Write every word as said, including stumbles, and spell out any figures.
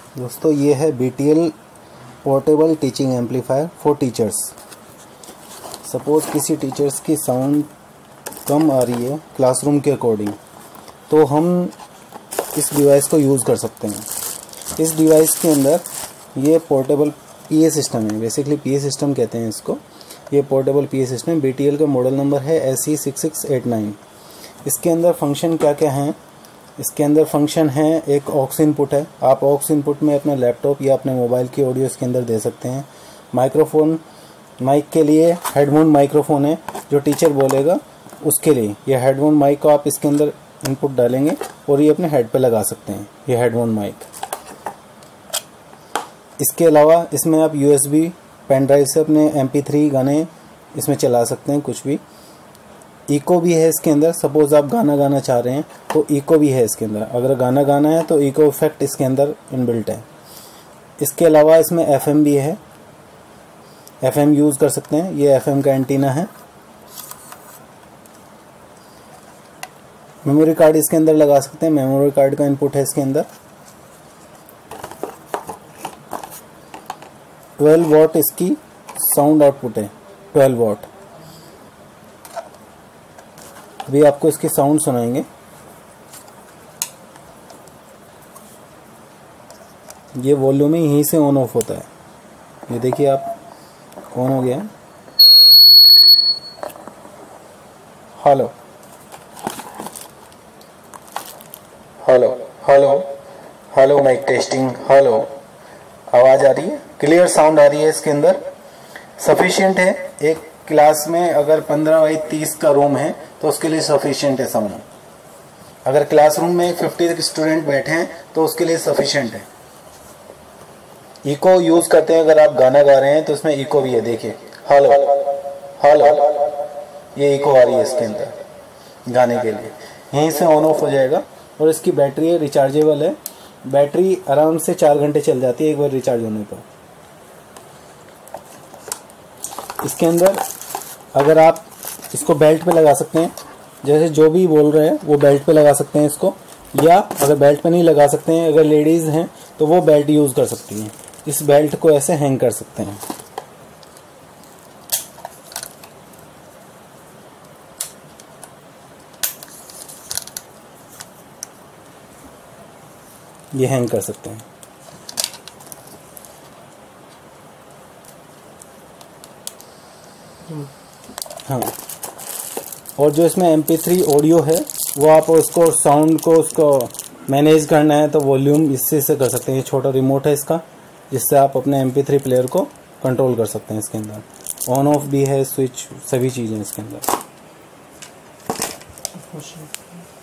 दोस्तों ये है B T L portable teaching amplifier for teachers. Suppose किसी टीचर्स की साउंड कम आ रही है क्लासरूम के अकॉर्डिंग, तो हम इस डिवाइस को यूज़ कर सकते हैं। इस डिवाइस के अंदर ये पोर्टेबल पी ए सिस्टम है, बेसिकली पी ए सिस्टम कहते हैं इसको। ये portable P A system B T L का मॉडल नंबर है S C six six eight nine. इसके अंदर फंक्शन क्या क्या हैं? इसके अंदर फंक्शन है, एक ऑक्स इनपुट है। आप ऑक्स इनपुट में अपने लैपटॉप या अपने मोबाइल की ऑडियो इसके अंदर दे सकते हैं। माइक्रोफोन, माइक के लिए हेडफोन माइक्रोफोन है, जो टीचर बोलेगा उसके लिए ये हेडफोन माइक को आप इसके अंदर इनपुट डालेंगे और ये अपने हेड पे लगा सकते हैं, ये हेडफोन माइक। इसके अलावा इसमें आप U S B pen drive से अपने एम पी थ्री गाने इसमें चला सकते हैं, कुछ भी। इको भी है इसके अंदर, सपोज़ आप गाना गाना चाह रहे हैं तो इको भी है इसके अंदर। अगर गाना गाना है तो इको इफेक्ट इसके अंदर इनबिल्ट है। इसके अलावा इसमें एफ एम भी है, एफ एम यूज़ कर सकते हैं। ये एफ एम का एंटीना है। मेमोरी कार्ड इसके अंदर लगा सकते हैं, मेमोरी कार्ड का इनपुट है इसके अंदर। ट्वेल्व वॉट इसकी साउंड आउटपुट है, ट्वेल्व वॉट। अभी आपको इसकी साउंड सुनाएंगे। ये वॉल्यूम ही यहीं से ऑन ऑफ होता है। ये देखिए आप, ऑन हो गया। Hello hello hello hello, mic testing. Hello, आवाज़ आ रही है, क्लियर साउंड आ रही है इसके अंदर, सफिशिएंट है। एक क्लास में अगर पंद्रह बाई तीस का रूम है तो उसके लिए सफिशिएंट है साउंड। अगर क्लासरूम में फिफ्टी स्टूडेंट बैठे हैं तो उसके लिए सफिशिएंट है। इको यूज़ करते हैं, अगर आप गाना गा रहे हैं तो इसमें इको भी है, देखिए। हेलो हेलो, ये इको आ रही है इसके अंदर गाने के लिए। यहीं से ऑन ऑफ हो जाएगा। और इसकी बैटरी है, रिचार्जेबल है। बैटरी आराम से चार घंटे चल जाती है एक बार रिचार्ज होने पर। इसके अंदर अगर आप इसको बेल्ट पे लगा सकते हैं, जैसे जो भी बोल रहे हैं वो बेल्ट पे लगा सकते हैं इसको, या अगर बेल्ट पे नहीं लगा सकते हैं, अगर लेडीज़ हैं तो वो बेल्ट यूज़ कर सकती हैं। इस बेल्ट को ऐसे हैंग कर सकते हैं। ये हैंग कर सकते हैं। हाँ, और जो इसमें एम पी थ्री ऑडियो है वो आप उसको साउंड को उसको मैनेज करना है तो वॉल्यूम इससे से कर सकते हैं। ये छोटा रिमोट है इसका, जिससे आप अपने एम पी थ्री प्लेयर को कंट्रोल कर सकते हैं। इसके अंदर ऑन ऑफ भी है, स्विच, सभी चीज़ें इसके अंदर।